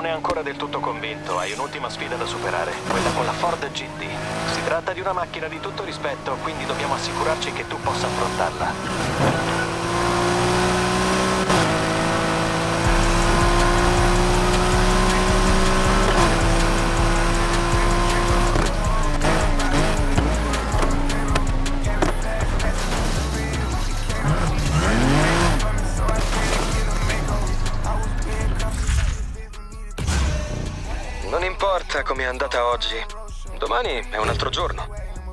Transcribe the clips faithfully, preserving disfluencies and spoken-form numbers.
non è ancora del tutto convinto. Hai un'ultima sfida da superare, quella con la Ford G T. Si tratta di una macchina di tutto rispetto, quindi dobbiamo assicurarci che tu possa affrontarla. Non importa com'è andata oggi. Domani è un altro giorno.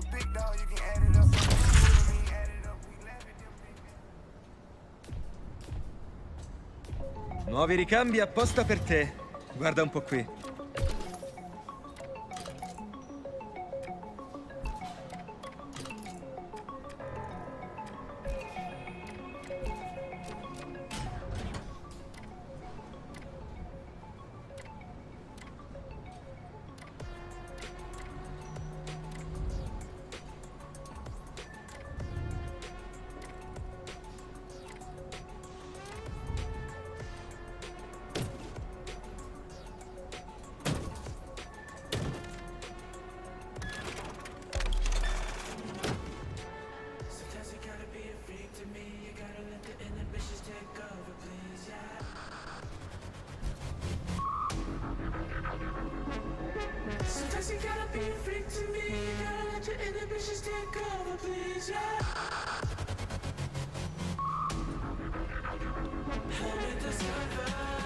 Nuovi ricambi apposta per te. Guarda un po' qui. Sometimes you gotta be a freak to me. You gotta let your inhibitions take over, please, yeah. Help me discover.